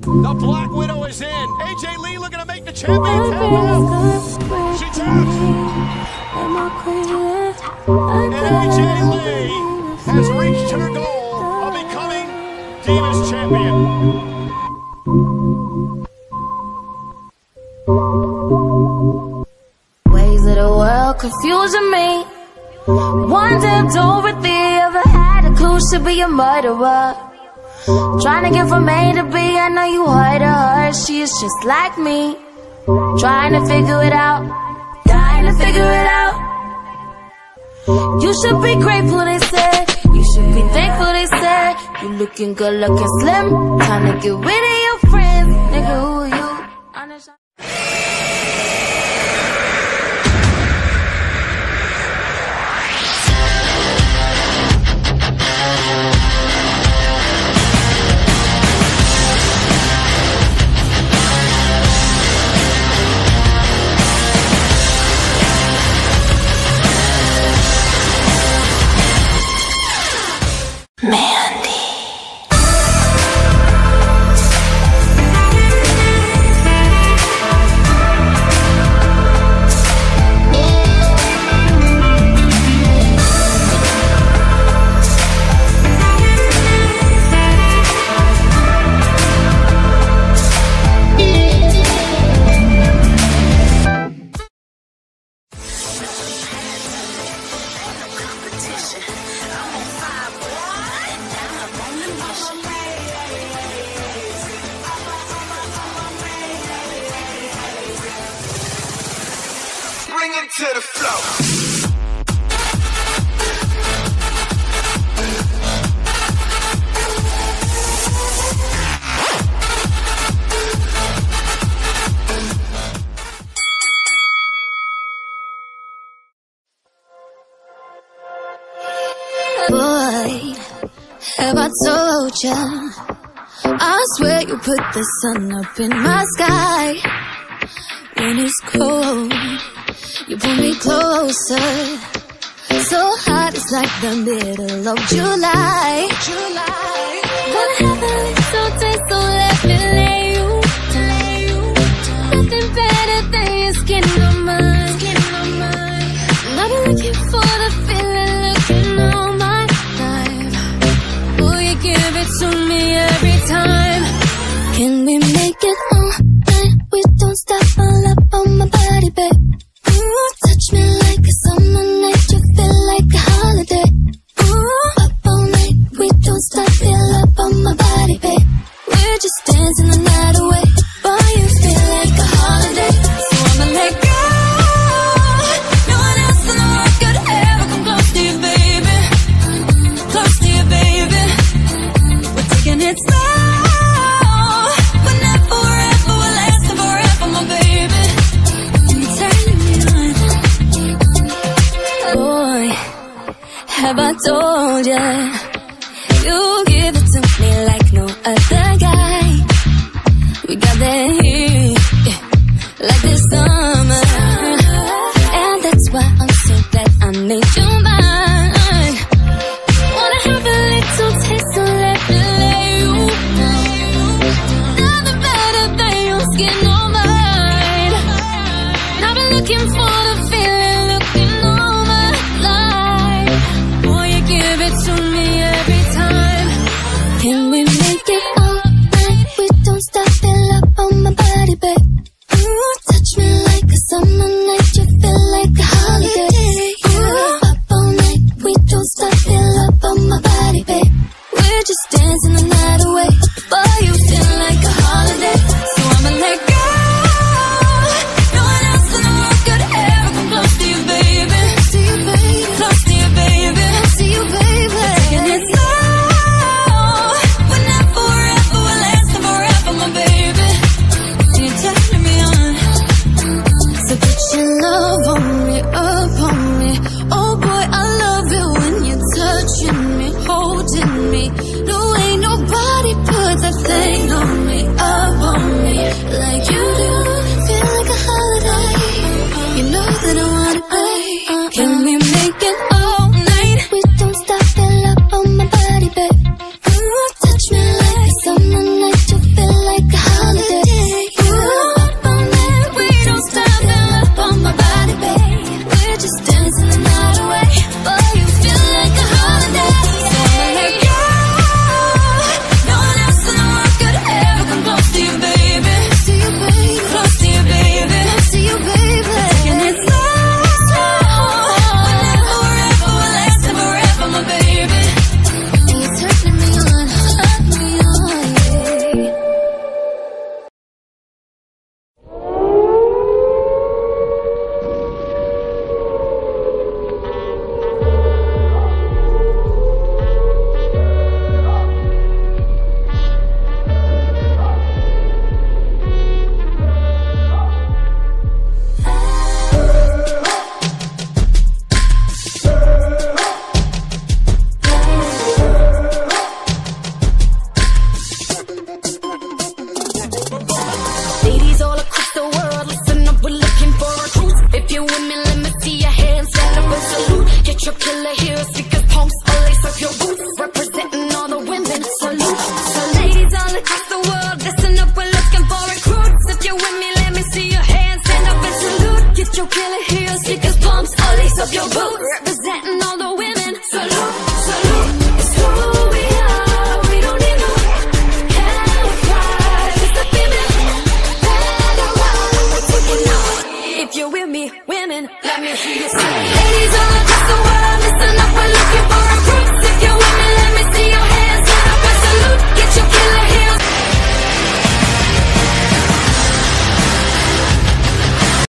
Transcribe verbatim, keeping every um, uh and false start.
The Black Widow is in. A J Lee looking to make the champion tap out. She taps. And A J Lee has reached her goal of becoming Divas champion. Ways of the world confusing me. Wonder if Dorothy ever had a clue she'd be a murderer. Trying to get from A to B, I know you heard of her. She is just like me, trying to figure it out, dying to figure it out. You should be grateful, they said. You should be thankful, they said. You looking good, looking slim. Time to get rid of your friends. Nigga, who are you? Mandy. Bring it to the floor. Boy, have I told ya? I swear you put the sun up in my sky. When it's cold, you pull me closer. So hot, it's like the middle of July. July. Wanna have a little taste, so let me lay you down. Nothing better than your skin on mine. Skin on mine. And I've been looking for the feeling, looking all my life. Will you give it to me every time? Can we make it all night? We don't stop, all up on my body, babe. Ooh, touch me like a summer night, you feel like a holiday. Ooh, up all night, we don't stop, feel up on my body, babe. We're just dancing the night away. Boy, you feel like a holiday, so I'ma let go. No one else in the world could ever come close to you, baby. Close to you, baby. We're taking it slow. We're never forever, we're lasting forever, my baby. Boy, have I told ya? You give it to me like no other guy. We got that heat, yeah, like this summer. And that's why I'm so glad I made you mine. Wanna have a little taste, so let me lay you down. Nothing better than your skin on mine. And I've been looking for the feeling, looking all my life. Boy, you give it to me So ladies all across the world, listen up, we're looking for recruits. If you're with me, let me see your hands, stand up and salute. Get your killer heels, stickers, pumps, all lace up your boots. Representing all the women, salute, salute. It's who we are, we don't need no hellfire. It's the female panorama, we're taking off. If you're with me, women, let me hear you say. Ladies all across the world, listen up, we're